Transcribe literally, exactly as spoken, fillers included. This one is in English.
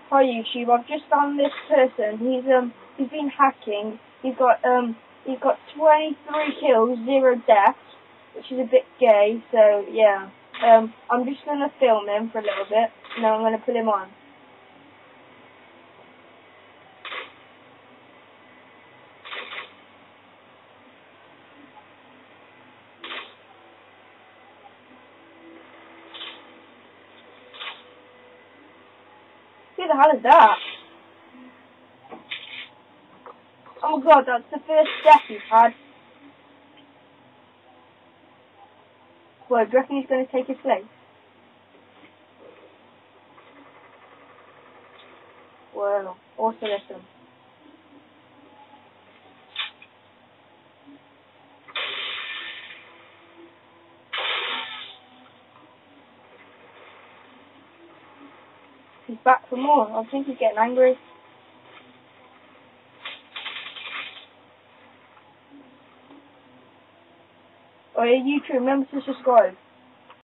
Hi YouTube, I've just found this person. He's um he's been hacking. He's got um he's got twenty-three kills, zero deaths, which is a bit gay. So yeah, um I'm just gonna film him for a little bit, and then I'm gonna put him on. Who the hell is that? Oh my god, that's the first death he's had. Well, do you reckon he's going to take his place? Well, also listen. He's back for more. I think he's getting angry. Oh yeah, YouTube, remember to subscribe.